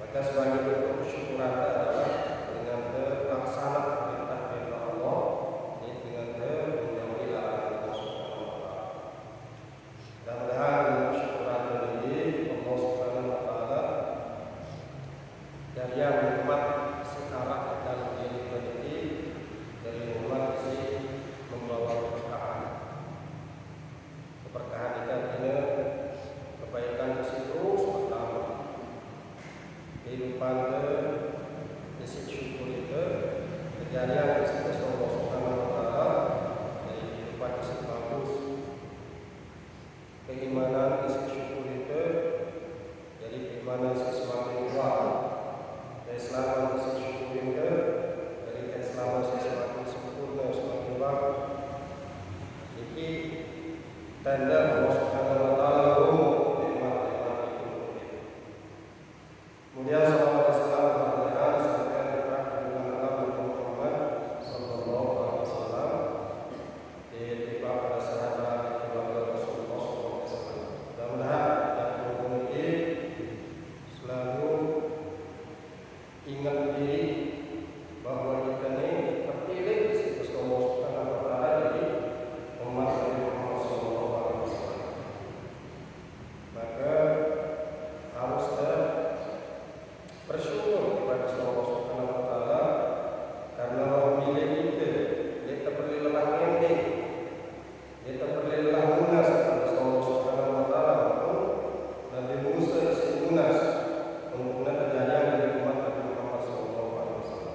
Maka sebagai bentuk kesyukuran adalah dengan melaksanakan perintah Allah, ini dengan menjauhi larangan Allah Subhanahu wa taala. Mudah-mudahan kesyukuran ini Allah Subhanahu wa taala dari yang nikmat sekarang dan ini dari umat isi membawa keberkahan itu artinya kebaikan isi terus bertambah. Kehidupan isi syukur itu kejadian isi Allah Subhanahu wa taala dari kehidupan isi bagus. Keimanan isi syukur itu jadi keimanan isi semakin kuat. Keislaman isi syukur itu dari keislaman isi semakin sempurna, semakin bagus. Jadi tanda Allah Subhanahu wa taala nikmat-nikmat itu. Kemudian sallallahu alaihi wasallam sampai dengan Nabi Muhammad sallallahu alaihi wasallam ditiba pada sahabat keluarga Rasulullah sallallahu alaihi wasallam. Mudah-mudahan kita ini selalu ingat diri bahwa kita ini terpilih di sisi Allah Subhanahu wa taala dari umat Nabi Muhammad sallallahu alaihi wasallam. Maka harus bersyukur kepada Allah Subhanahu wa taala karena memilih kita. Kita perlu lelah ini. Kita perlu lelah munas kepada Allah Subhanahu wa taala Nabi Musa isi munas untuk kejadian dari umat Nabi Muhammad sallallahu alaihi wasallam.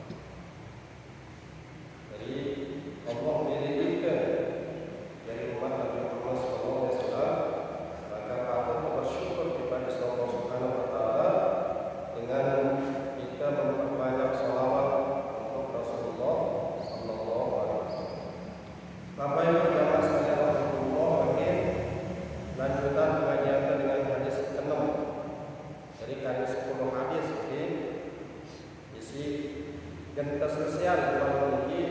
Jadi Allah memilih kita dari umat Nabi Muhammad sallallahu alaihi wasallam, maka patut bersyukur kepada Allah Subhanahu wa taala dengan kita memperbanyak salawat untuk Rasulullah sallallahu alaihi wasallam. Bapak Ibu jamaah sekalian rahmatullah, mungkin lanjutan pengajian dengan hadis ke-6 dari hadis 10 hadis ini isi genta spesial malam ini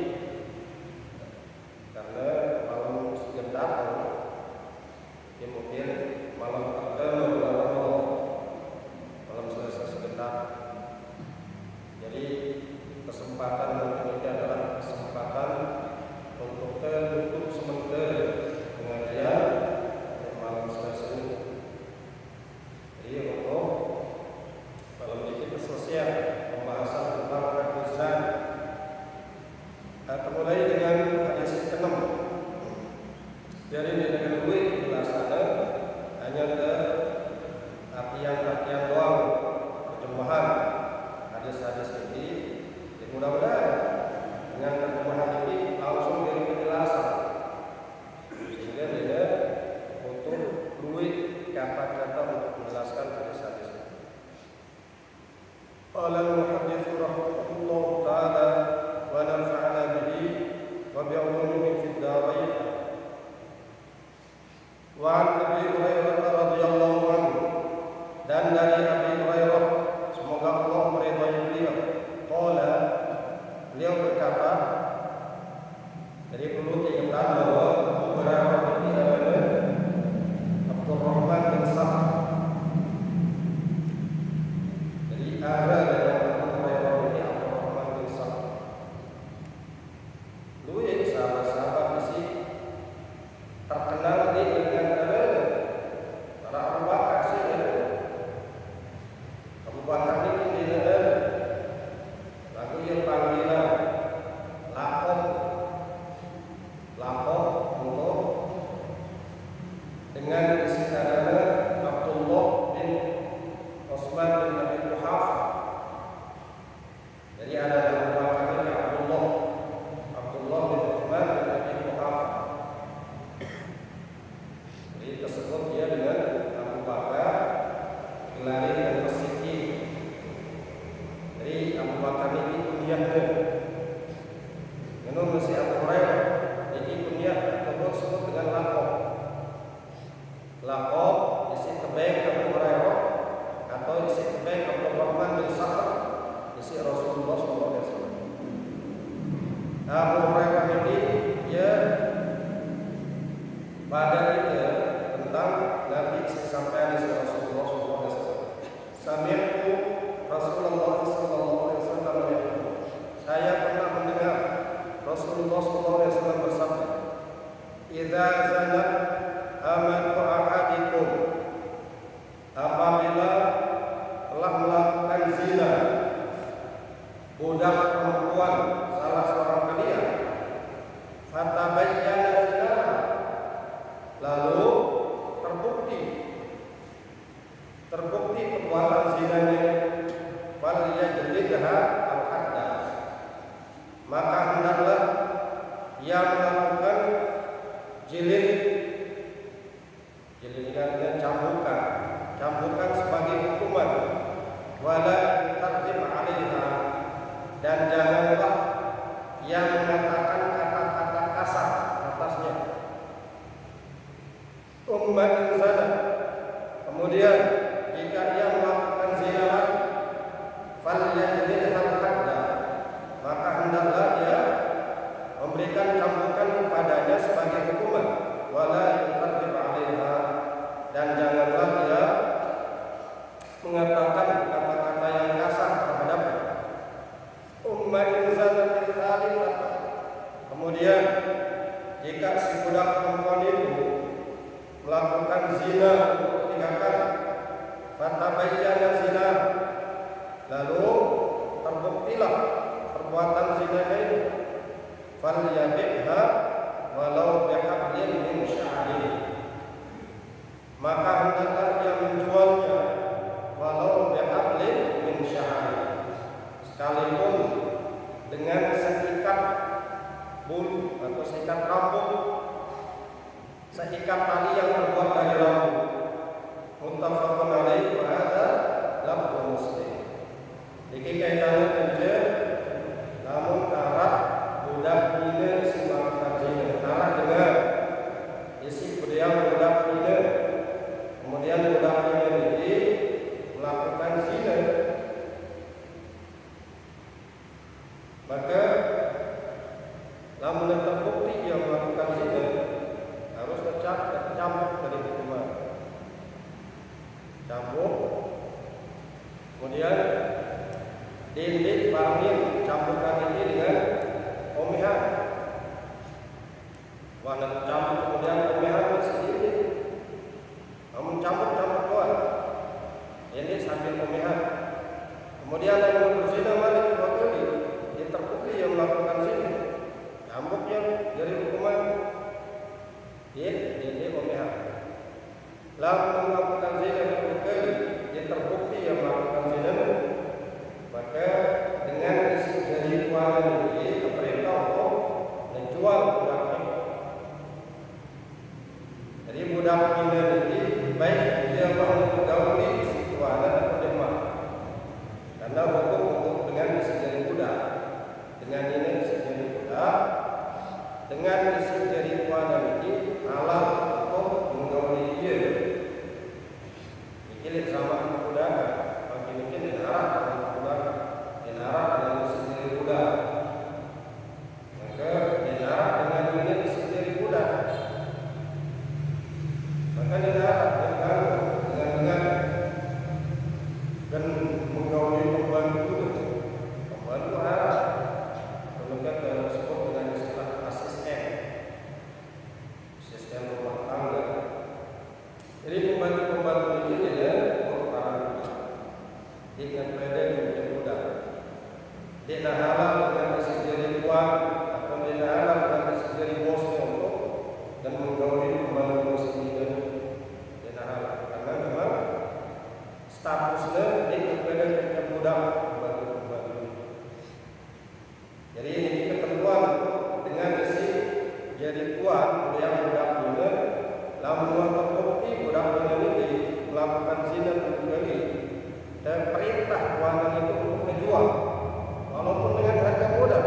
karena malam segenap ini mungkin malam pertama bulan Ramadan, malam selesai segenap. Jadi kesempatan ini adalah kesempatan untuk menutup sementara pengajian malam selesai ini. Jadi untuk malam ini selesai pembahasan tentang hadisan. Mulai dengan hadis ke-6. Dari dengan duit penjelasannya hanya ke artian doang, terjemahan hadis-hadis ini. Jadi mudah-mudahan dengan terjemahan ini langsung dari penjelasan sehingga tidak untuk duit kata-kata untuk menjelaskan hadis-hadis ini. Qala al-muhaddits rahimahullah taala wa nafa'ana bihi wa bi'ulumihi fid dharain. Wa 'an Abi Hurairah radhiyallahu anhu, dan dari Abi Hurairah semoga Allah meridai beliau, qala, beliau berkata, jadi perlu diingat bahwa Abu Hurairah ini adalah Abdurrahman bin Sakhr. Jadi ada dari Abu Hurairah ini Abdurrahman bin Sakhr. Dua sahabat-sahabat isi terkenal di dengan para Abu Bakar sih ya. Abu Bakar ini dia lagu yang panggilan lapor untuk dengan isi adalah Abdullah bin Utsman bin Abi Quhafah. Jadi ada Abu Bakar ini Abdullah bin Utsman bin Abi Quhafah. Jadi tersebut dia dengan Abu Bakar, gelar dan Siddiq. lalu terbuktilah perbuatan zina itu, falyabi'ha walau bihablin min sya'rin, maka hendaklah dia menjualnya walau bihablin min sya'rin, sekalipun dengan seikat bulu atau seikat rambut, seikat tali yang terbuat dari rambut. Muttafaqun alaihi wa hadza lafzu Muslim. Iki kaitane kerja namun arah budak bina simak kajian arah dengan isi beliau budak bina, kemudian budak bina ini melakukan zina, maka namun terbukti dia melakukan zina harus tercambuk dari hukuman cambuk, kemudian diindik parmin cambukan ini dengan omehan, warna cambuk kemudian omehan sendiri, namun cambuk doang, ini sambil omehan, kemudian yang berzina balik dua kali, dia terbukti yang melakukan zina, cambuknya dari hukuman ini omehan. Lalu melakukan zina dua kali, dia terbukti yang melakukan zina, maka dengan isi jari kuala ini keperintah untuk menjual budaknya. Jadi budak ini baik dia mau menggauli isi kuala atau demam, karena hukum untuk dengan isi jari budak, dengan ini isi jari budak, dengan isi jari kuala ini halal untuk menggauli dia. Ini sama kebudakan, bagi mungkin dilarang dengan kebudakan, dilarang dengan sendiri budak, maka dilarang dengan ini sendiri budak, maka dilarang dengan dan menggauli pembantu haram, kemudian dalam sebut dengan istilah asisten rumah tangga. Jadi pembantu ini dia orang dengan badan yang mudah. Dia halal dengan sendiri uang atau dia halal dengan sendiri bosnya untuk dan menggauli pembantu sendiri. Dia halal karena memang statusnya dengan badan yang mudah pembantu. Jadi ini ketentuan dengan isi jadi uang yang mudah guna. Lamun terbukti budak ini melakukan zina kembali dan perintah wanita itu untuk menjual, walaupun dengan harga mudah,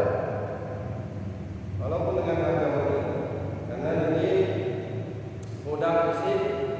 karena ini budak isi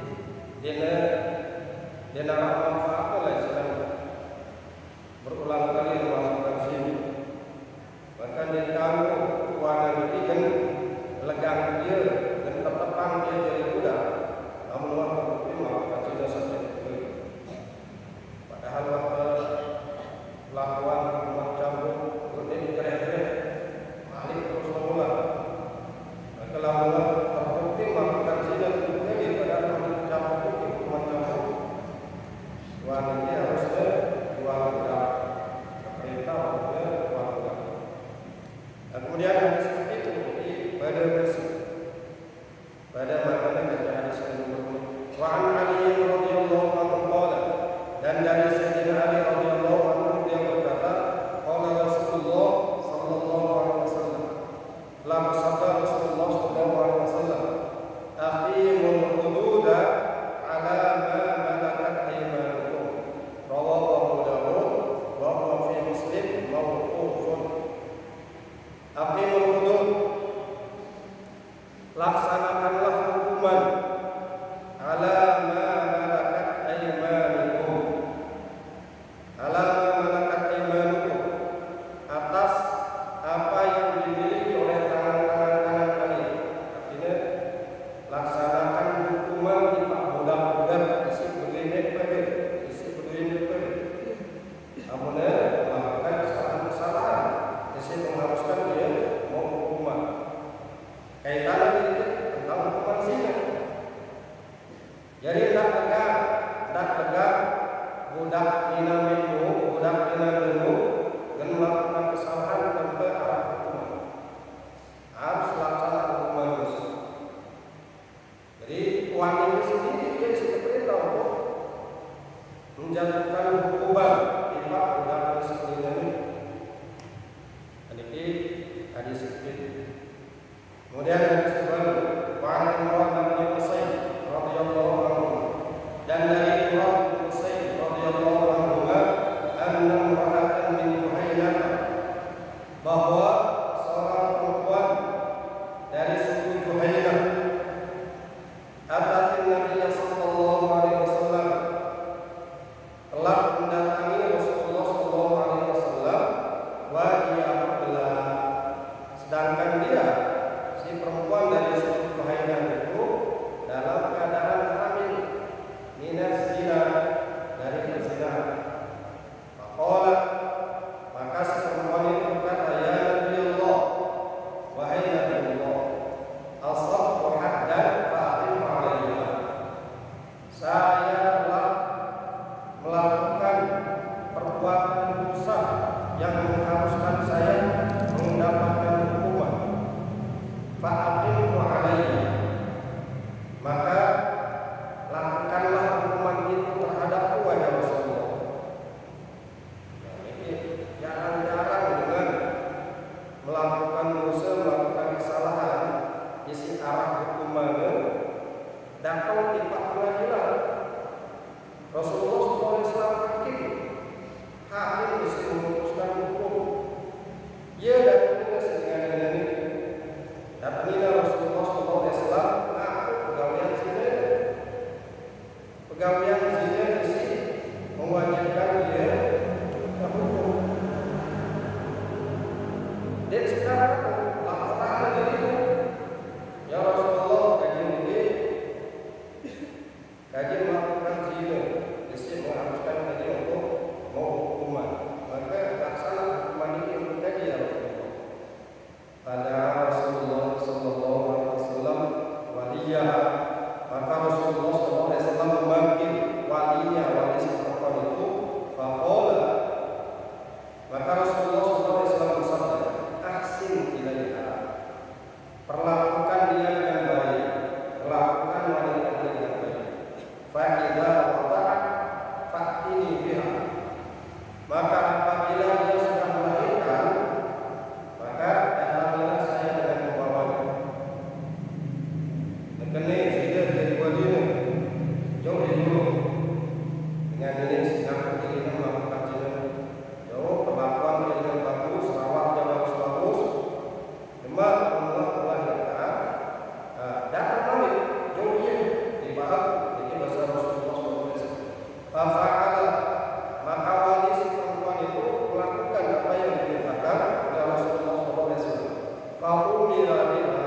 dia nak manfaat oleh sedang berulang kali melakukan zina, maka dia tahu wanita ini kan legang dia dan tertepang dia jadi budak, namun waktu itu melakukan zina sampai itu. Padahal waktu lakukan macam ini keren-keren, balik terus mengulang. Maka lamun terbukti melakukan zina itu padahal macam itu macam wanita harusnya jual budak, perintah waktunya jual budak. Dan kemudian ada seperti itu pada bersih. Pada makna baca hadis ini. Wa an Ali radhiyallahu anhu qala, dan dari Sayyidina Ali radhiyallahu anhu dia berkata, qala Rasulullah sallallahu alaihi wasallam, la sabda Rasulullah sallallahu alaihi wasallam, aqimul hududa ala ma malakat aymanukum, rawahu Abu Dawud wa huwa fi Muslim mawqufun. Aqimul hudud, laksanakanlah hukuman ala ma malakat aymanukum, ala ma malakat aymanukum, atas apa yang dimiliki oleh tangan-tangan kanan kalian. Artinya laksanakan hukuman di pak budak-budak isi begini pada isi begini pada, namun melakukan kesalahan isi mengharuskan dia mau hukuman. Kaitannya ini tentang hukuman zina. Jadi tak tegak budak ina yang mengharuskan saya mendapatkan hukuman. Fa'aqimhu alayya, maka lakukanlah hukuman itu terhadapku wahai Rasulullah. Nah, ini jarang-jarang dengan melakukan dosa, melakukan kesalahan, isi arah hukumannya datang di pengadilan. Rasulullah SAW hakim bisa memutuskan hukum. Ya, datangnya dengan ini. Datangnya Rasulullah SAW mengaku pegawaian zina. Pegawaian zina isi mewajibkan dia terhukum. Dan sekarang laporan dari itu, ya Rasulullah kaji melakukan zina, isi mengharuskan kaji untuk mau hukuman. Maka laksana hukuman ini untuk kaji ya Rasulullah. Pada Rasulullah SAW waliyah, maka Rasulullah SAW memanggil walinya, wali si perempuan itu. Faqala, maka Rasulullah SAW bersabda, ahsin ilaiha, perlakukan dia dengan baik, perlakukan wanita dengan baik. Fa idza wada'at fa'tini biha, maka apabila dia sudah melahirkan, maka datangilah saya dengan membawanya. Nekene sudah dari walinya jauh dari dulu. Dengan ini sedang kita melakukan zina, jauh perlakuan dia dengan bagus, rawatnya bagus-bagus. Cuma Allah melahirkan, datang balik jauhnya dibahas. Ini bahasa Rasulullah SAW. Fa'ala, maka wali si perempuan itu melakukan apa yang diperintahkan oleh Rasulullah SAW. Fa'umira biha,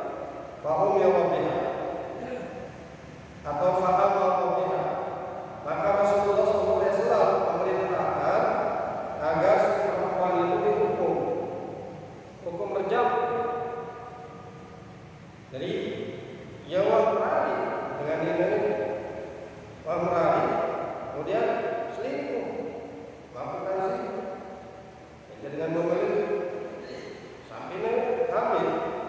atau fa'amara biha, maka Rasulullah SAW memerintahkan agar si perempuan itu dihukum, hukum berjam. Jadi ya wahmrari dengan ini, wahmrari, kemudian selingkuh, melakukan selingkuh, jadi dengan membeli sampai hamil.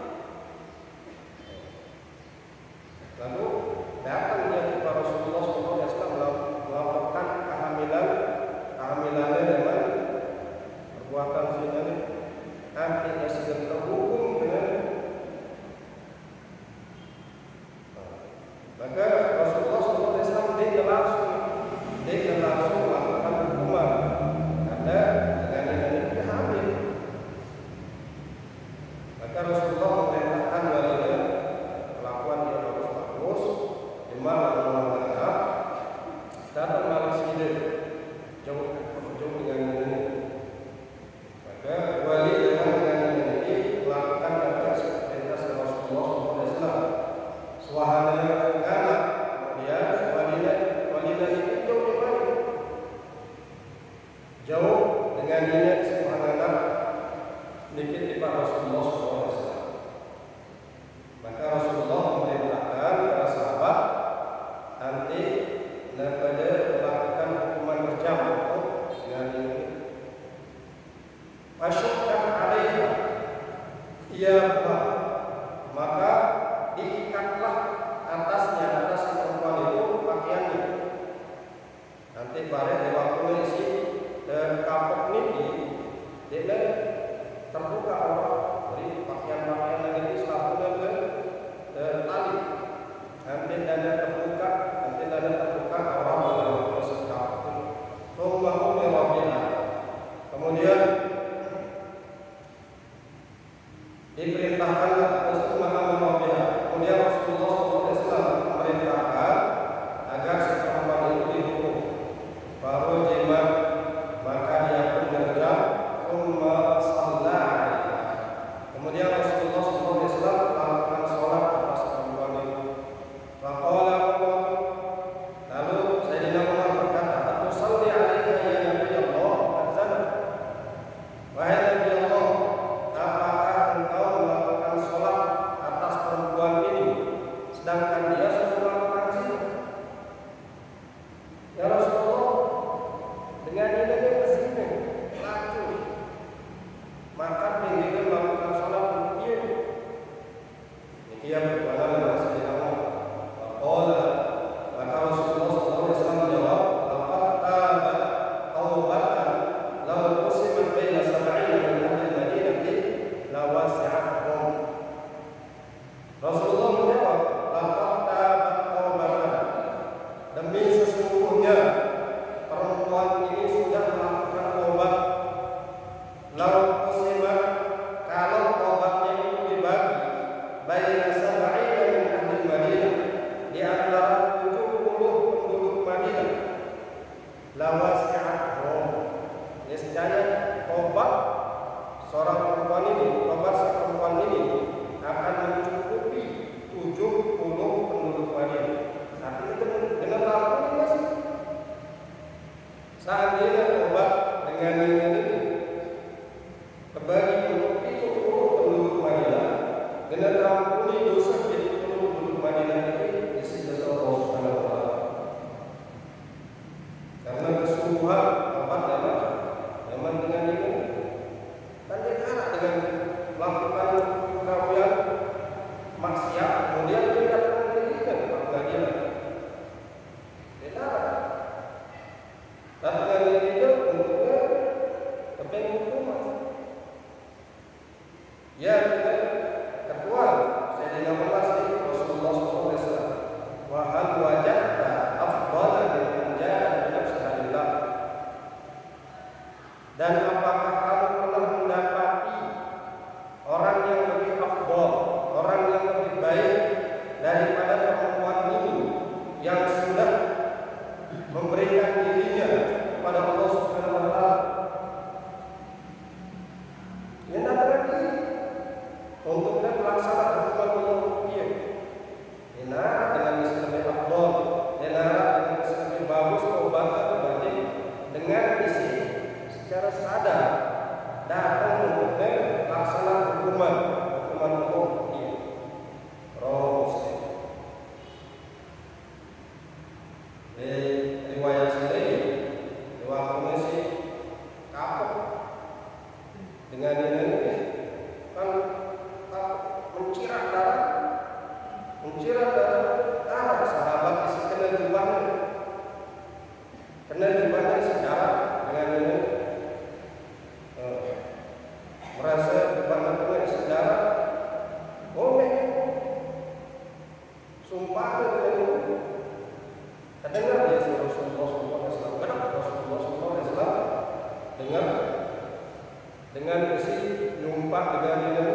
Lalu datang dia kepada Rasulullah SAW melaporkan kehamilannya dengan perbuatan zina. Nanti dia sudah terhukum dengan, maka Rasulullah SAW dia langsung melakukan hukuman karena dengan ini dia hamil. Maka Rasulullah memerintahkan walinya perlakuan dia bagus-bagus, cuma mengenal datang malas ide jauh dengan ini. Maka wali dengan ini melakukan apa seperti Rasulullah SAW. Suahana anak, kemudian walinya itu jauh di mana? Jauh dengan niat suahana anak dikit di Rasulullah SAW. Maka Rasulullah memerintahkan para sahabat nanti daripada melakukan hukuman berjam dengan ini. Masyukkan alaiha, ia maka diikatlah atasnya, atas perempuan itu pakaiannya. Nanti bareng di waktu isi dan kapok niki, dia terbuka orang dari pakaian-pakaian yang itu selalu ke tali. Nanti dada terbuka, orang dalam proses kapok. Kemudian diperintahkanlah kemudian Rasulullah SAW memerintahkan agar si perempuan itu dihukum. Baru jima, maka dia pun berjam, summa sallallahu niscaya tobat seorang perempuan ini, tobat si perempuan ini akan mencukupi 70 penduduk Madinah. Artinya itu benar laku mas. Seandainya tobat dengan ini kembali menutupi 70 penduduk Madinah, dengan ampuni dosa 70 penduduk Madinah ini di sisi Allah Subhanahu wa Ta'ala. Karena kesungguhan tobat memang dengan ini kan dia kalah dengan melakukan perkawinan maksiat, kemudian dia datang ke dirinya ke pengadilan. Dia kalah. Datang ke dirinya untuknya kepengen hukuman. Ya, ketua Sayyidina Umar Rasulullah SAW, wa hal wajadta afdala min jahad binafsihillah. Dan apakah kamu pernah mendapati orang yang lebih afdal, orang yang lebih baik daripada perempuan ini yang sudah memberikan dirinya kepada Allah Subhanahu wa Ta'ala? Yang datang lagi untuk melaksanakan hukuman Allah. Dia dengan lebih afdal, dia dengan lebih bagus obat atau batin dengan isi secara sadar datang untuk melaksanakan hukuman Allah. Muslim. Riwayat sendiri, riwayat komisi kapok dengan ini kan mencirat darah sahabat isi kena jubahnya sejarah dengan ini merasa jubahnya kena sejarah sumpah dengan ini terdengar dia Rasulullah SAW. Kenapa Rasulullah SAW dengar dengan isi nyumpah dengan ini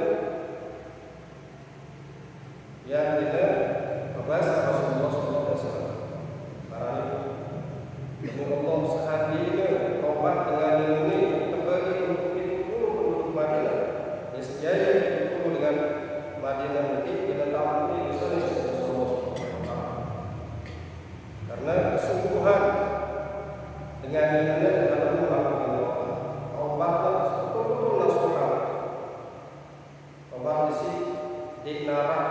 yang tidak berbahasa Rasulullah SAW. Para demi Allah seandainya tobat dengan ini terbagi untuk 70 penduduk Madinah, niscaya 70 dengan Madinah nanti dengan tahun ini bisa Rasulullah SAW. Karena kesungguhan dengan ini adalah melakukan tobatlah betul-betul nasuhan. Tobat isi dinarak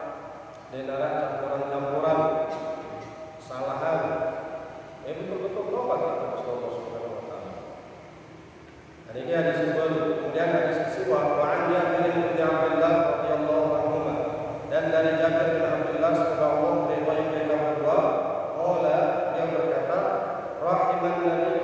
campuran kesalahan. Betul-betul tobat kepada Allah Subhanahu wa Ta'ala. Dan ini hadis sebelum, kemudian hadis kedua, wa an Jabir bin Abdullah radhiyallahu anhu, dan dari Jabir bin Abdullah radhiyallahu anhu, qala, dia berkata, rahiman Nabi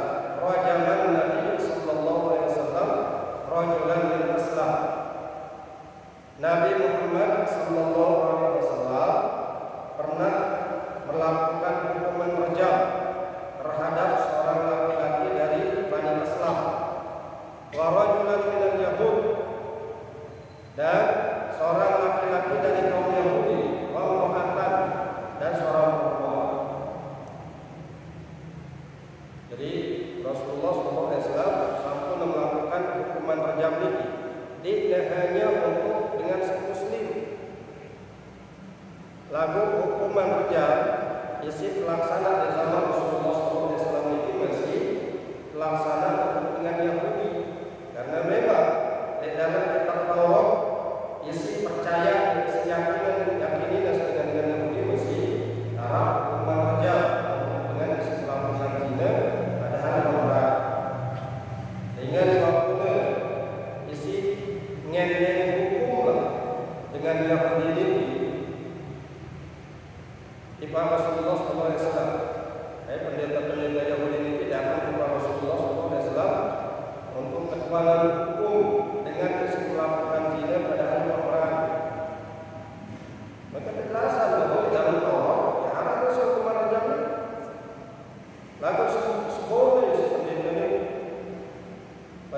sallallahu alaihi wasallam rajulan min Aslam. Nabi Muhammad sallallahu alaihi wasallam pernah melakukan hukuman rajam terhadap seorang laki-laki dari Bani Aslam, wa rajulan minal Yahud, dan seorang laki-laki dari kaum Yahudi, wa imra'atan, dan seorang perempuan. Jadi Rasulullah SAW sampun melakukan hukuman rajam ini tidak hanya untuk dengan muslim. Lagu hukuman rajam isi pelaksana di zaman Rasulullah SAW ini masih pelaksana dengan Yahudi, karena memang di dalam kitab Taurat isi percaya, isi yakinan dengan Yahudi masih arah hukuman rajam dengan isi pelaksana zina pada hari Ramadan. Dengan waktu isi ngen hukum dengan Yahudi ini di Rasulullah SAW. Pendeta-pendeta Yahudi ini tidak akan kepada Rasulullah SAW untuk ketuanan hukum dengan melakukan zina pada hari Ramadan. Maka penjelasan bahwa di dalam Taurat ya ada hukuman rajam. Lalu seboleh seperti ini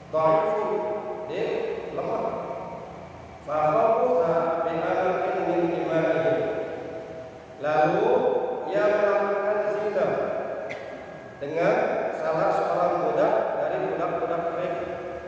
dhaifun, dia lemah. Fakhaffa bi'alamin min imanihi, lalu ia melakukan zina dengan salah seorang budak dari budak-budak mereka.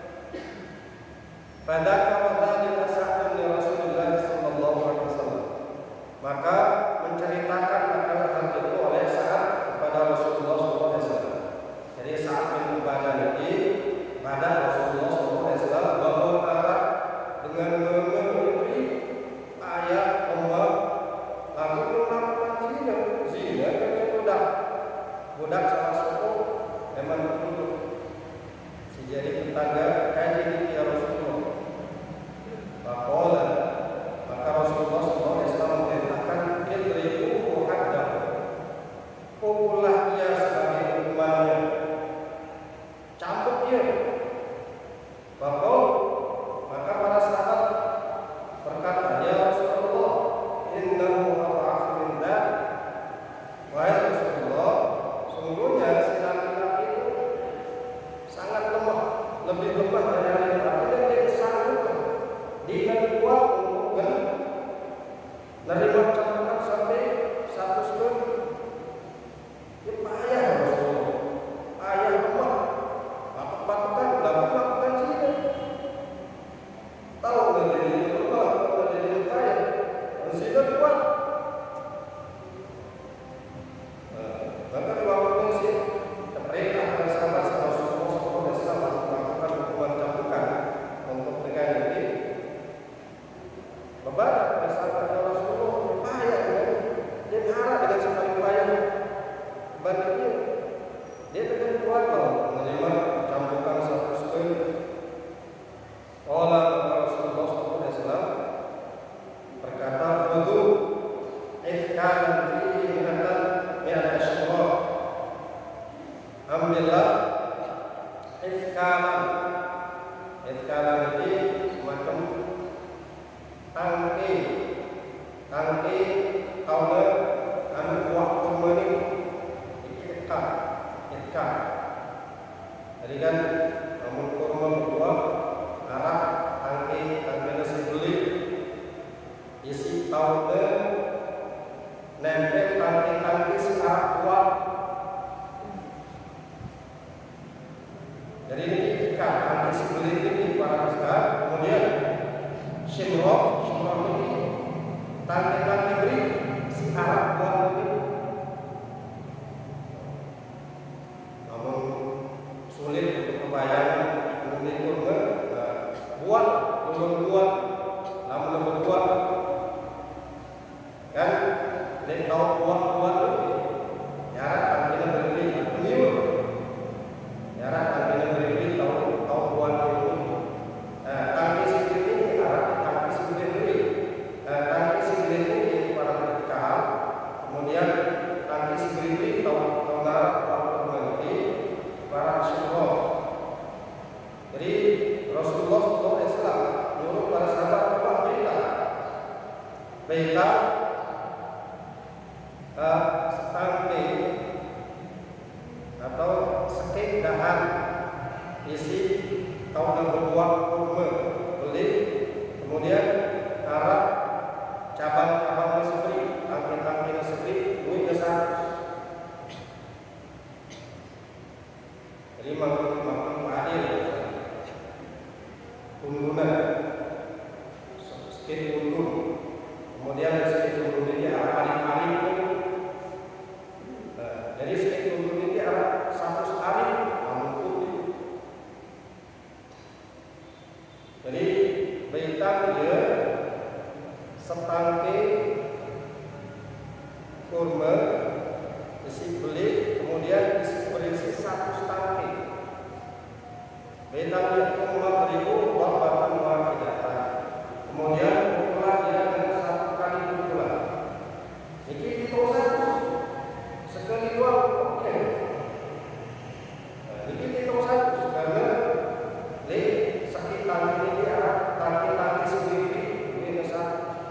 Fadzakara dzalika Sa'd bin Rasulullah sallallahu alaihi wasallam, maka menceritakan akan hal itu oleh Sa'ad kepada Rasulullah sallallahu alaihi wasallam. Jadi Sa'ad bin Ubadah ini pada Rasulullah sallallahu alaihi wasallam bahwa dengan memberi ayat Allah lalu melakukan zina dengan budak salah satu memang penduduk jadi tetangga kaji ya Rasulullah. Faqala, maka Rasulullah sallallahu alaihi wasallam mengatakan idribuhu haddahu, pukullah ia sebagai hukumannya, cambuk dia. Faqala, maka para sahabat berkata, ya Rasulullah, innahu ad'afu min dzalik. Wahai Rasulullah, sungguhnya si laki-laki itu sangat lemah, lebih lemah dari yang lain. Dia sanggup, dia kuat untuk menerima cambukan sampai 1 setengah. Dia payah Rasulullah, payah lemah, bapak-bapak tidak melakukan zina. Tahu nggak jadi lemah, tahu nggak jadi payah, zina kuat. Maka walaupun sih perintah dari sahabat Rasulullah SAW melakukan hukuman cambukan untuk dengan ini, beberapa dari sahabat Rasulullah berpayah dengan dia marah dengan sekali payah baliknya dia tidak kuat menerima cambukan 1 setengah. Allah Rasulullah SAW berkata, "Khudhu ifkalan fihi minatan mi'at asyurah." Ambillah ifkalan. Ifkalan ini semacam tangki tahu anu buah kurma ini ikat. Jadi kan namun kurma berbuah arah tangki nasi beli isi tahu nempel tangki searah buah. Jadi ini ikat tangki sebeli ini para besar. Kemudian shimroh ini tangki beri si arah buah ini. Namun sulit untuk membayangkan kurma buah buah namun berbuah kan dia tahu buah itu jarak tangkinya beri penyur jarak tangkinya beri tahu buah itu tangki sikit ini arah tangki sikit beri tangki sikit ini para vertikal, kemudian tangki sikit ini tahu arah buah ini para syurah. Jadi Rasulullah SAW nyuruh para sahabat apa berita setangki atau sekik dahan isi tahun berbuah kurma beli, kemudian arah cabang-cabang nasibri, tangki-tangki nasibri, duit ke 100. Jadi maklum adil tuntunan sedikit tuntun, kemudian sedikit tuntun ini arah paling-paling pun. Jadi sedikit tuntun ini arah 100 hari namun. Jadi berita dia setangki kurma isi beli, kemudian berisi 100 tangki. Berita dia kurma beribu wabatan wahidatan. Kemudian pukulan dia dengan 1 kali pukulan. Ini itu 1 sekali 2 oke. Ini itu 1 karena di sakit tangki ini arah tangki sendiri ini 1.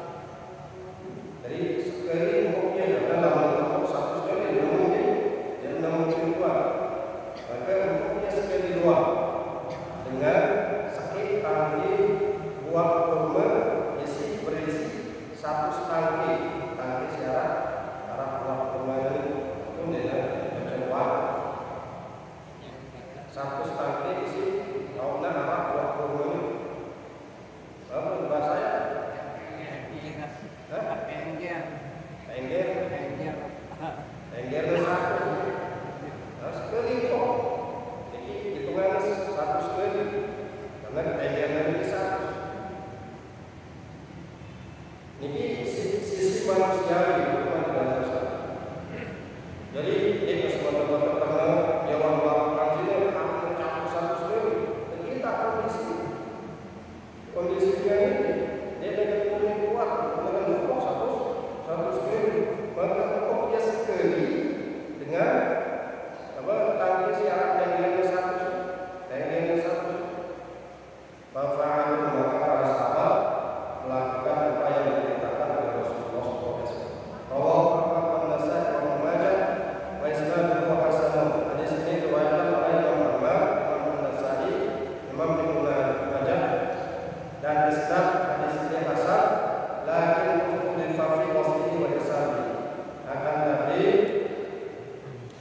Jadi sekali mungkin dalam 1 sekali mungkin dia 6 mungkin 2. Maka mungkin sekali 2 dengan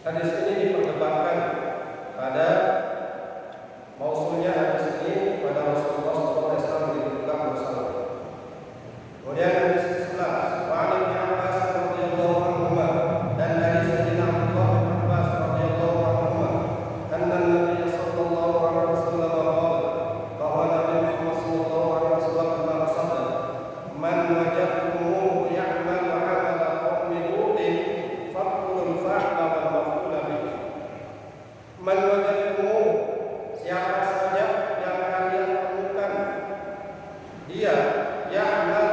Hadis ini diperdebatkan pada mausulnya hadis ini pada Rasulullah SAW dibuka bersama. Kemudian hadis ke-11, wa 'an Ibnu Abbas radhiyallahu anhuma, dan dari Sayyidina Abdullah bin Abbas radhiyallahu anhuma, anna Nabi sallallahu alaihi wasallam qala, bahwa Nabi Muhammad sallallahu alaihi wasallam bersabda, man wajadtumuhu ya'malu 'amala qaumi Lutin faqulul fa'la wal maf'ula bihi. Man wajadtumuhu, siapa saja yang kalian temukan dia ya'malu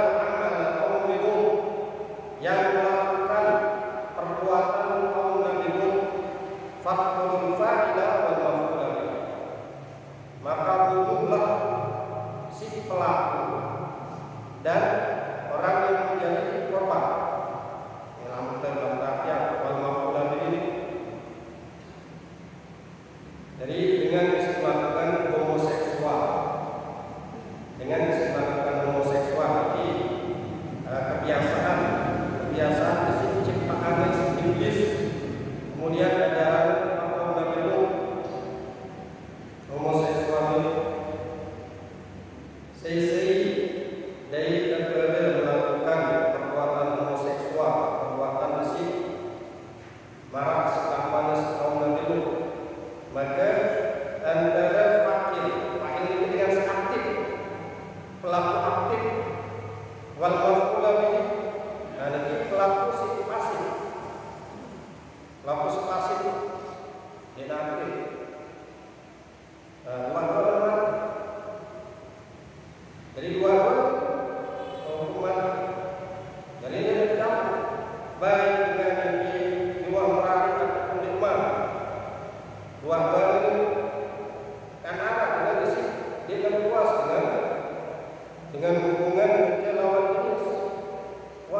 yang melakukan perbuatan kaum Nabi Nuh, faqulul fa'ila wal maf'ula bihi, maka bunuhlah si pelaku dan orang yang menjadi korban. Dalam artian wal maf'ula bihi, jadi dengan melakukan homoseksual, dengan melakukan homoseksual ini kebiasaan mesin ciptaan iblis, kemudian ajaran kaum Nabi Nuh homoseksual ini seisi dari melakukan perbuatan homoseksual, perbuatan mesin marak sekapan kaum Nabi Nuh, maka antara fakir ini dengan aktif, pelaku aktif, wal maf'ula bihi, nanti pelaku si pasif, dia nanti dua-dua, jadi dua-dua hukuman, jadi dia tidak baik dengan di luar merari ataupun di rumah, dua-dua ini kan ada dengan isi, dia kan puas dengan hubungan lawan jenis. Wa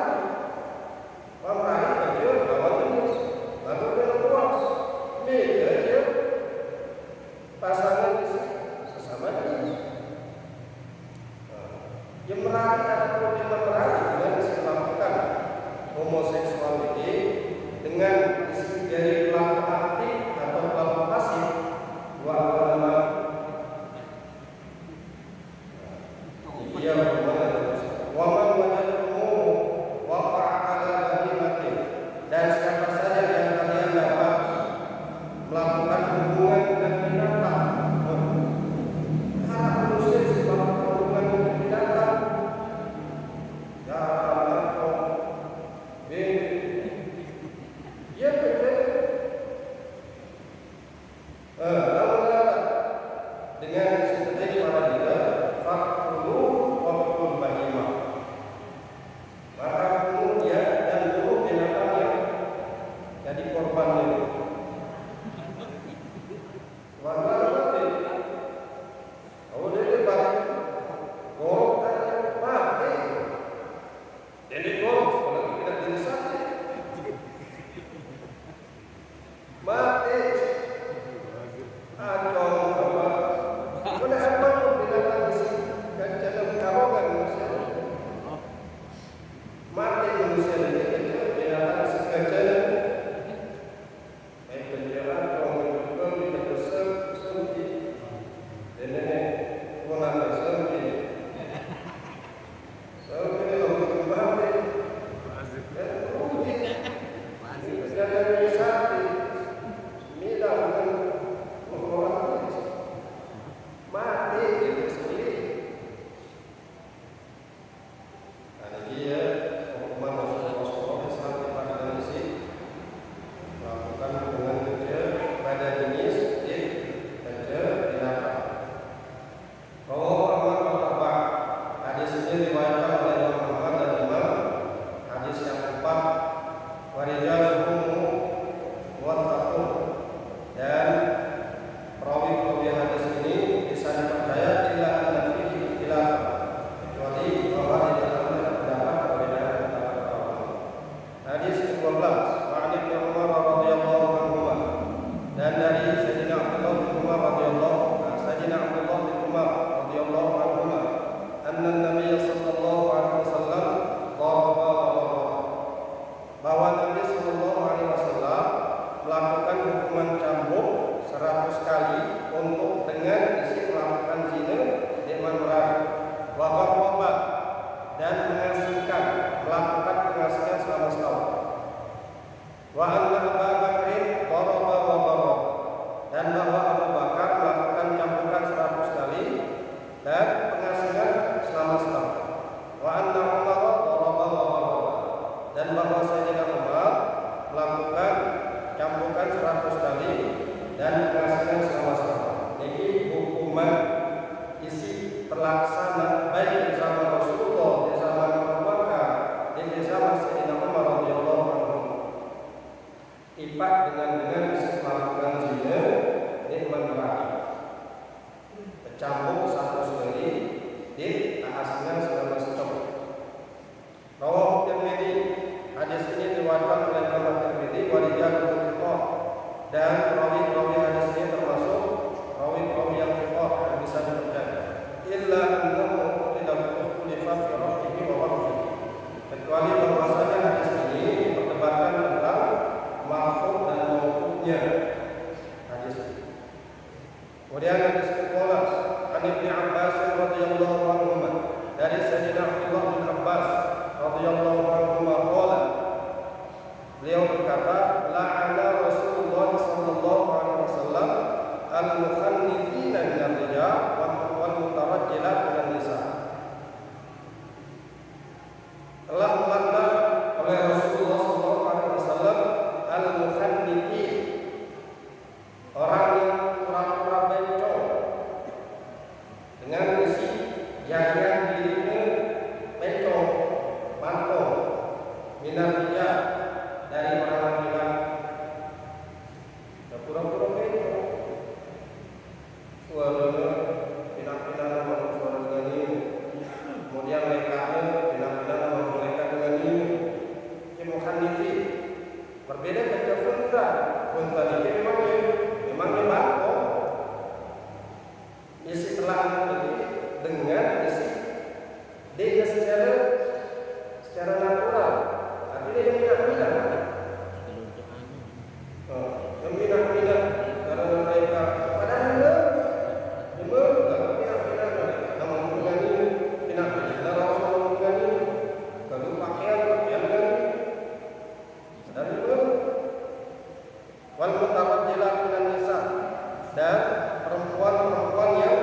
merari kecil lawan jenis, lalu dia puas. Beda dia pasangan sesama jenis. Dia merari ataupun dia merari dengan melakukan homoseksual ini dengan isi dari pelaku aktif atau pelaku pasif. Dan siapa saja yang kalian dapat melakukan hubungan dengan binatang, hak manusia sebab hubungan dengan binatang, ya Allah, dia betul, dengan seperti para dia, fakulu wakul bahimah, maka kemudian dan bunuh binatang yang jadi korban itu. bahwa Nabi sallallahu anna Abu Bakrin daraba wa daraba, dan bahwa Abu Bakar melakukan cambukan 100 kali dan pengasingan selama setahun. Wa anna Umar daraba wa daraba, dan bahwa Sayyidina Umar melakukan cambukan 100 kali dan pengasingan selama setahun. Ini hukuman isi terlaksana baik di zaman Rasulullah, di zaman Abu Bakar, dan di zaman Sayyidina Umar radhiyallahu anhu. Ipak dengan isi melakukan zina nikmat berakhir. Kecambuk 100 kali di asingan selama setahun. Rawahu Tirmidzi, hadis ini diriwayatkan oleh Imam Tirmidzi wa rijalul thiqah, dan rawi-rawi hadis ini termasuk rawi-rawi yang thiqah yang bisa dipercaya. Illa annahu ikhtilafa fi rafihi wa waqfihi, kecuali bahwasanya hadis ini diperdebatkan tentang mahfuz dan mauqufnya hadis ini. Kemudian hadis kedua, an Ibnu Abbas radhiyallahu anhu, dari Sayyidina Abdullah bin Abbas radhiyallahu anhu qala, beliau berkata, la'ana Rasulullah sallallahu alaihi wasallam al-mukhannithina min ar-rijal wal mutarajjilat min an-nisa. Telah melaknat oleh Rasulullah sallallahu alaihi wasallam al-mukhannithin, orang yang pura-pura bencong dengan isi jaringan dirinya bencong, pantong, minar rijal, dari orang laki-laki. Pura-pura bencong, suaranya pindah-pindah nama suara dengan ini, kemudian lekanya pindah-pindah nama mereka dengan ini. Mukhannithin berbeda dengan unta. Unta ini memangnya bangkok. Isi telah ini dengan isi dia secara natural. Artinya yang minat-minat. Yang minat-minat karena mereka padahal enggak minat-minat namun dengan ini minat-minat Rasulullah dengan ini kalau pakaian dengan dan itu wal mutarajjilat minan nisa, dan perempuan-perempuan yang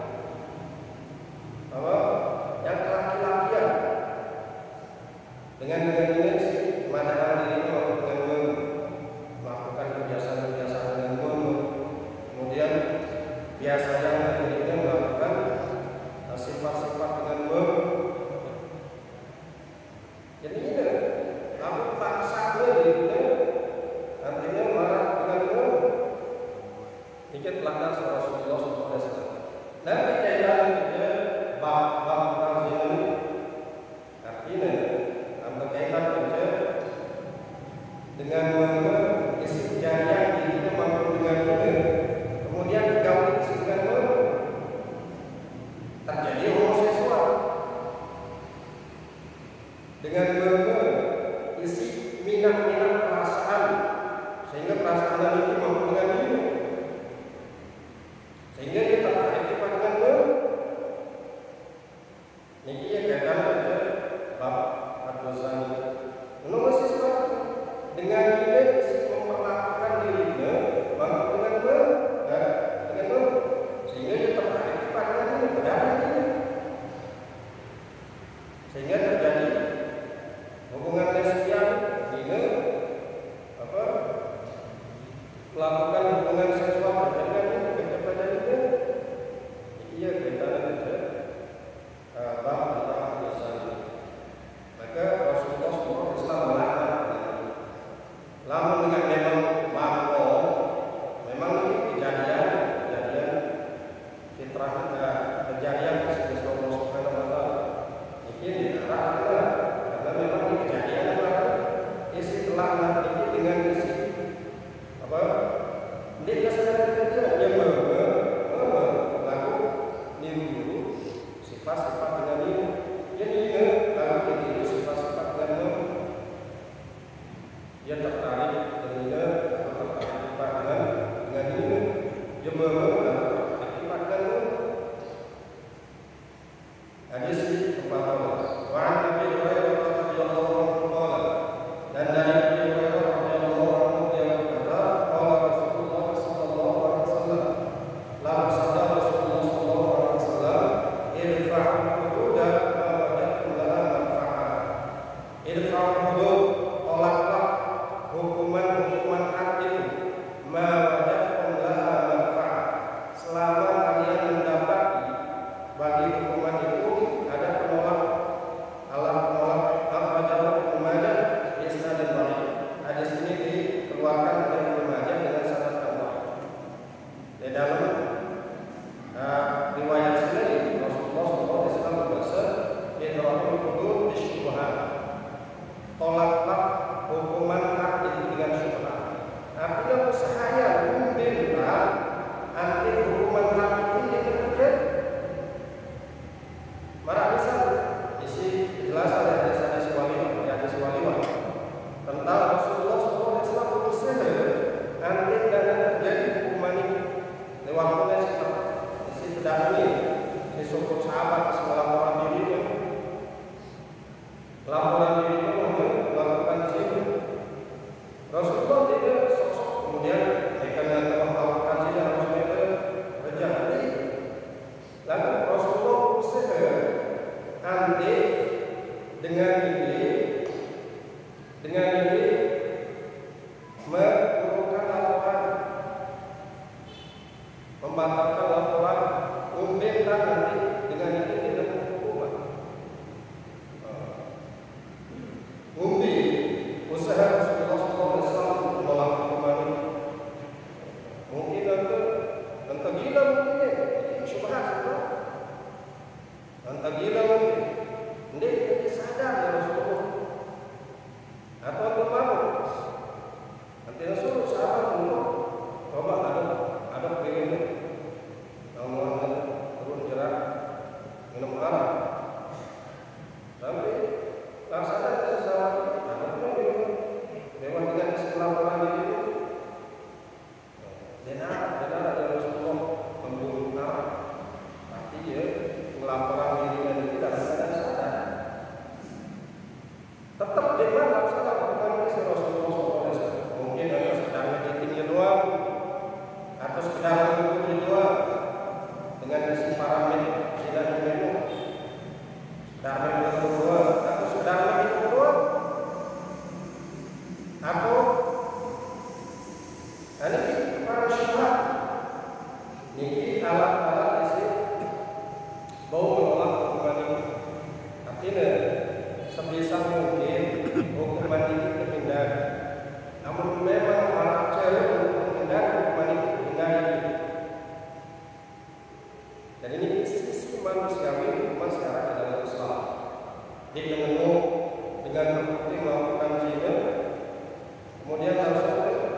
yang laki-lakian dengan ini memadamkan dirinya dengan melakukan kebiasaan-kebiasaan dengan kemudian biasanya dirinya melakukan sifat-sifat dengan jadi ini kamu paksa dirinya nantinya marah dengan dikit pelanggan Rasulullah SAW. Dan kejadian itu bab ini artinya berkaitan dengan isi jariah dirinya mampu dengan kemudian digauli dengan terjadi homoseksual dengan isi minat-minat perasaan sehingga perasaan itu mampu dengan ini sehingga dia tertarik kepada dengan ini ya kaitan aja bab dosa menurut siswa dengan ini memperlakukan dirinya mampu dengan sehingga dia tertarik kepada ini sehingga terjadi hubungan lesbian ini melakukan hubungan seksual berjalan kepada itu iya kita ada bab tentang dosa ini. Maka Rasulullah SAW Islam melaknat lamun dengan memang mampu memang ini kejadian fitrah kejadian Rasulullah SAW ini dilarang karena memang ini kejadian isi telaknat ini dengan isi dia sadar dia melakukan niru sifat-sifat dengan ini jadi lalu itu sifat-sifat dengan dia tertarik dengan dengan ini dia melakukan akibat dengan hadis ke-14 wa an Abi Hurairah radhiyallahu anhu dan dari Abi Hurairah radhiyallahu Rasulullah tidak sosok kemudian karena tahu kaji harus mereka kerja. Lalu Rasulullah berusaha anti dengan ini menurunkan laporan, membatalkan laporan, membela nanti dengan ini tidak hukuman. Umbi usaha Rasulullah SAW menolak hukuman ini. Mungkin anda gila mungkin ini syubhat itu. Anda gila mungkin. Dia sadar ya Rasulullah. Atau anda malu. Nanti Rasul sahabat untuk coba ada begini. Namun turun jerak minum arak. Tapi laksana sesuatu ada pun memang dengan keselamatan itu. Benar ada Rasulullah membunuh arak. Tapi dia melaporkan dirinya tidak sadar. Tetap dia laksana bukan Rasulullah SAW. Mungkin ada sedang meetingnya doang atau sedang mengumpulnya doang dengan isi paramin tidak minum, sedang minum doang atau sedang minum doang atau ini para syubhat ini alat-alat isi bau menolak hukuman ini. Artinya sebisa mungkin hukuman ini terhindari. Namun memang alat cara untuk menghindari hukuman ini terhindari. Dan ini sisi manusiawi hukuman sekarang dalam Islam. Dikenal dengan terbukti melakukan zina, kemudian langsung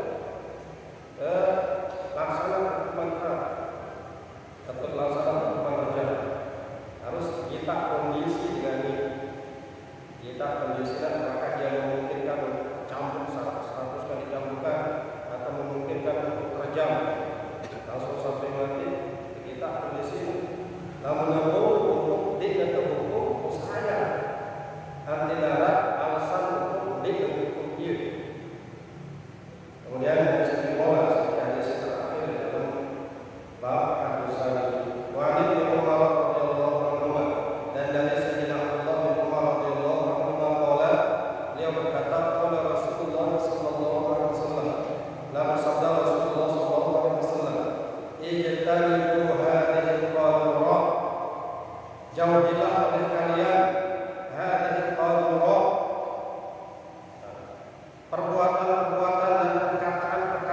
laksana hukuman haram atau laksana hukuman kerja. Harus kita kondisi dengan ini. Kita kondisikan apakah dia memungkinkan campur 100 kali campukan atau memungkinkan untuk terjam langsung sampai mati. Kita kondisi. Namun untuk dia terhukum saya anti darat alasan untuk dia terhukum dia. Kemudian disebut bola seperti hadis terakhir dalam bab hadusan wanita yang Umar radhiyallahu anhu dan dari Sayyidina Abdullah bin Umar radhiyallahu anhu qala beliau berkata qala Rasulullah sallallahu alaihi wasallam la bersabda Rasulullah sallallahu alaihi wasallam ijtanibu hadhihi al-qadura jauhilah oleh kalian hadhihi al-qadura perbuatan dan perkataan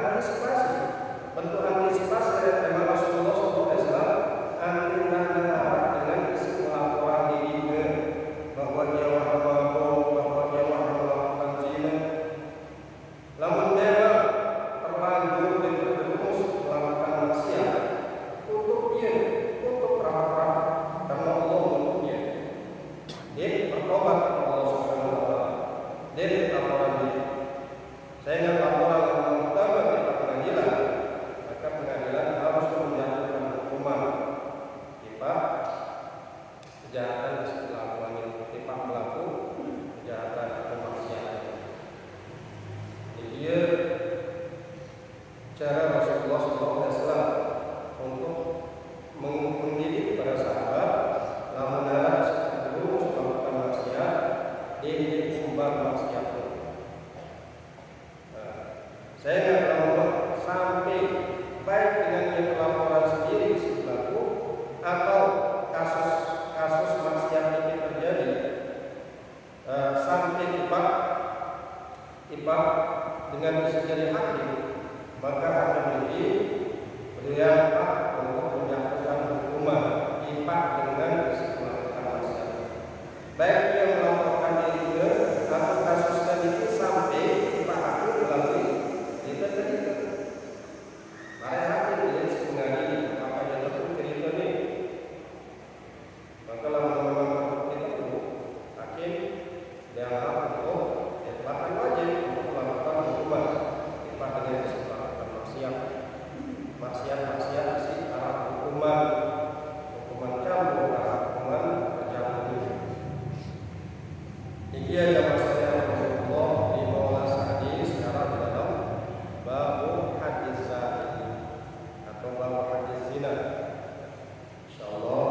antisipasi. Bentuk antisipasi dari tema Rasulullah SAW antinah dengan isi pelaporan dirinya bahwa dia mabuk, bahwa dia melakukan zina. Lamun dia terlanjur dan terjerumus melakukan maksiat, tutup dia, tutup rapat-rapat karena Allah menutupnya. Dia bertobat kepada Allah Subhanahu wa Ta'ala. Dia laporan diri. Saya ingat laporan yang pertama di pengadilan, maka pengadilan harus menjatuhkan hukuman timbang kejahatan dilakukan timbang pelaku kejahatan atau maksiat. Jadi dia cara Rasulullah SAW untuk mendidik para sahabat dalam menarik sebelum melakukan maksiat dia sumber maksiat. Saya ingat lama sampai baik dengan yang pelaporan sendiri si pelaku atau kasus maksiat ini terjadi sampai tiba dengan bisa jadi hakim, maka hakim ini beliau untuk menjatuhkan hukuman tiba dengan isi melakukan maksiat. Baik yang melaporkan dirinya atau kasusnya itu sampai tiba hakim melalui kita cerita. Mari hakim dia mengadili apa yang betul cerita ini. Maka lama-lama kita perlu hakim dianggap untuk bahkan wajib untuk melakukan hukuman tiba dengan melakukan maksiat isi arah hukuman campur arah hukuman bercampur. Ini ada masalah Allah di bawah hadis sekarang dalam babu hadis atau babu hadis zina. Insyaallah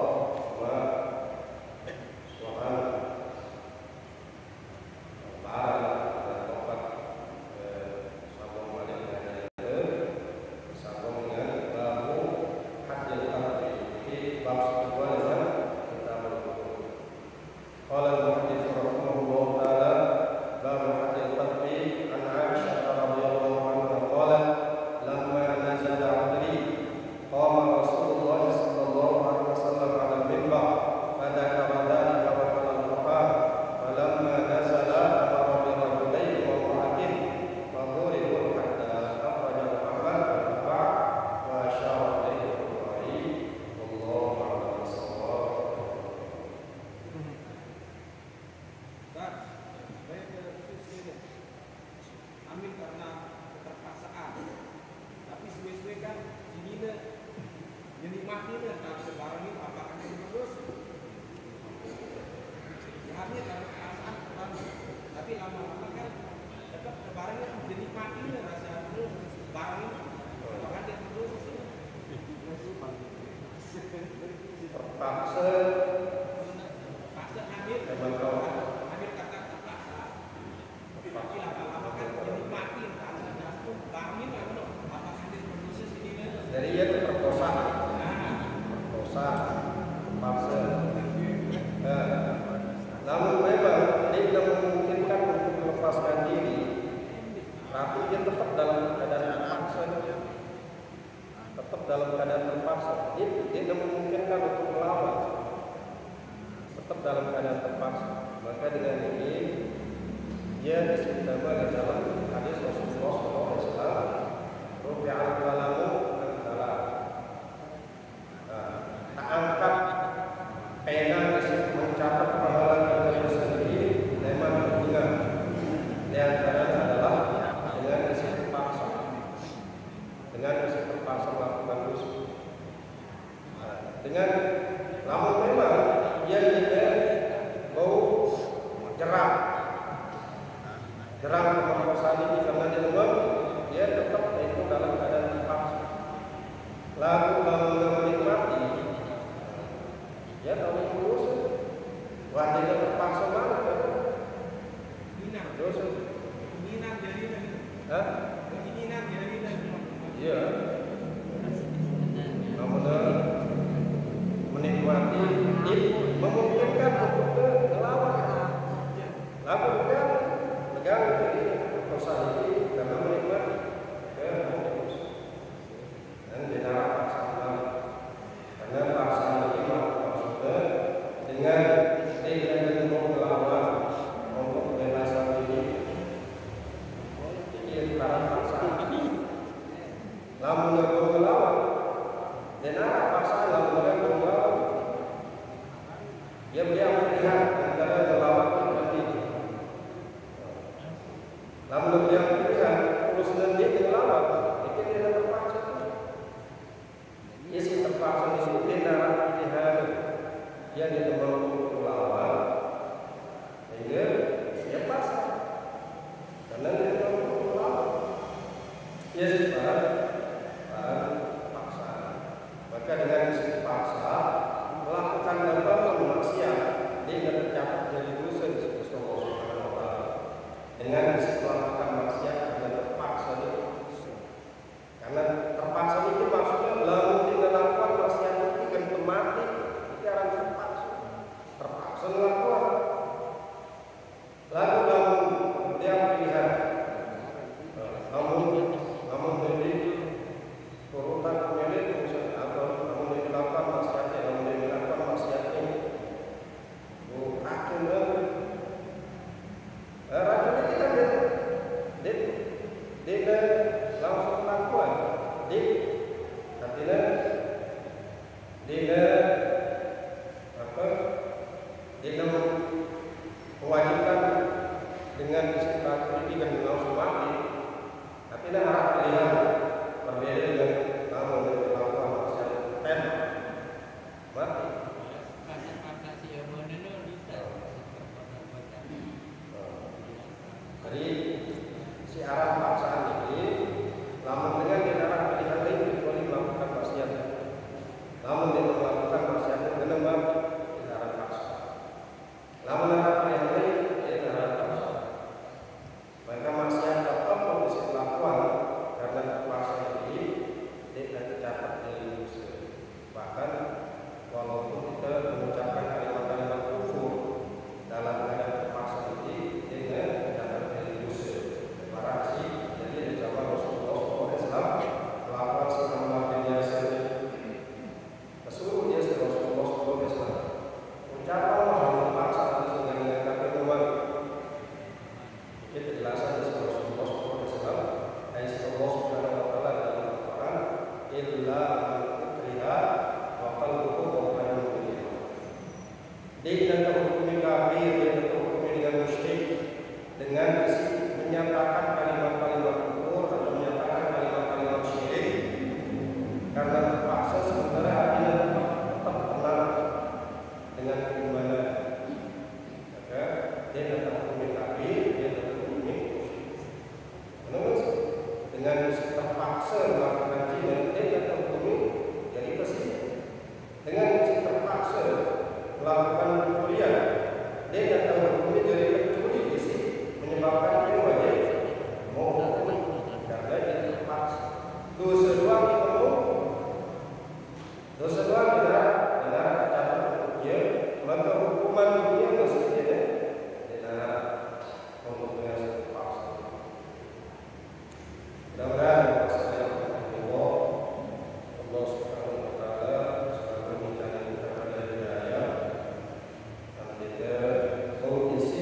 dari ia terperkosa, paksa. Namun memang dia tidak memungkinkan untuk melepaskan diri, tapi dia tetap dalam keadaan terpaksa. Dia tidak memungkinkan untuk melawan, tetap dalam keadaan terpaksa. Maka dengan ini dia disebut dalam hadis Rasulullah SAW, rufi'al qalamu angkat pena mencatat pahala kita sendiri memang dengan di antaranya adalah dengan isi terpaksa melakukan dosa. Dengan namun memang dia tidak bau jerah pemerkosaan ini karena dia memang dia tetap itu dalam keadaan terpaksa. Lalu menikmati ya kalau terus wajibnya terpaksa banget kan? Dosa. Iya. Namun menikmati itu memungkinkan untuk melawan. Lalu pegang jadi perkosaan ini karena menikmati. Ya, lamun ngagong ngelawan dan arah paksaan lamun ngagong ngelawan dia pilihan antara ngelawan dan mati. Lamun dia pilihan terus nanti ngelawan itu dia terpaksa. Isi terpaksa itu dia pilihan dia tidak mampu melawan sehingga dia pasrah karena dia tidak mampu melawan. Ia sebarang paksaan. Maka dengan isi paksa melakukan apa maksiat dia tercatat jadi dosa di sisi Allah Subhanahu wa taala. Dengan melakukan maksiat karena terpaksa itu. Karena terpaksa itu maksudnya lalu tidak lakukan maksiat itu kan mati itu orang terpaksa melakukan. Lalu dia pilihan namun dari urutan pemilih misalnya atau namun dia melakukan maksiatnya namun dia melakukan maksiatnya racun racun itu kan dia langsung melakukan artinya dia mewajibkan dengan istilah ini kan langsung mati. Artinya arah pilihan berbeda dengan namun dia melakukan maksiat mati. Jadi si arah paksaan ini namun dengan dia arah pilihan lain kecuali melakukan maksiat. Namun dia melakukan maksiat dengan mati di arah paksa. Namun arah pilihan lain dia arah paksa. Maka maksiat tetap bisa dilakukan karena terpaksa ini tidak tercatat dari dosa. Bahkan walaupun kita mengucapkan kalimat-kalimat kufur dalam keadaan terpaksa ini tidak tercatat dari dosa. Berarti jadi di zaman Rasulullah SAW melakukan sinamah biasa kesuruh dia Rasulullah SAW ucapan terpaksa dengan kata teman kita jelasan dari Rasulullah SAW ayat Allah Subhanahu wa taala dalam Al-Qur'an illa man ukriha wa qalbuhu mutmainnun dia tidak terhukumi kafir dia terhukumi dengan musyrik dengan menyatakan kalimat-kalimat kufur atau menyatakan kalimat-kalimat syirik karena terpaksa sementara hatinya tetap tenang dengan keimanan. Maka dia tidak terhukumi kafir, dia tidak terhukumi musyrik. Dengan terpaksa melakukan zina, dia tidak terhukumi jadi pesimis. Dengan terpaksa melakukan kuliah, dia tidak terhukumi jadi pencuri di sini menyebabkan dia wajib mau karena dia terpaksa. Dosa doang itu dosa doang benar tercatat untuk dia, maka hukuman dia mesti tidak untuk dengan terpaksa. Mudah-mudahan Allah Subhanahu wa taala selalu mencari kita pada hidayah dan kita mengisi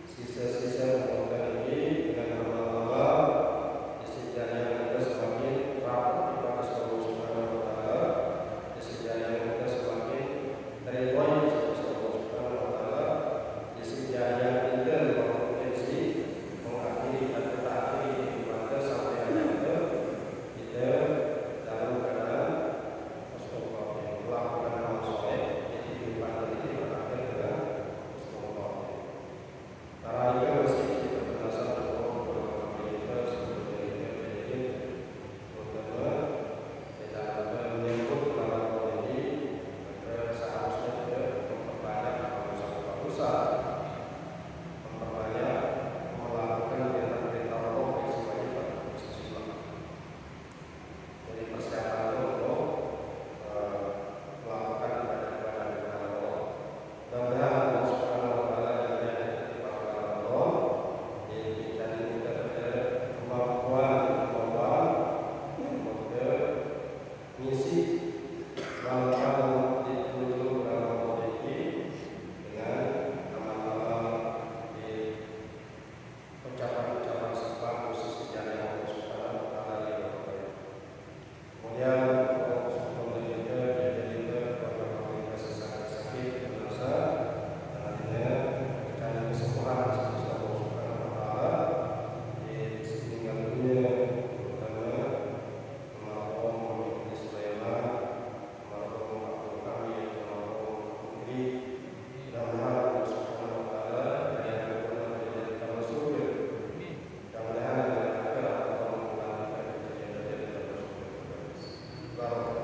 sisa-sisa kemudian ini dengan amal-amal istiqamah kita semakin warahmatullahi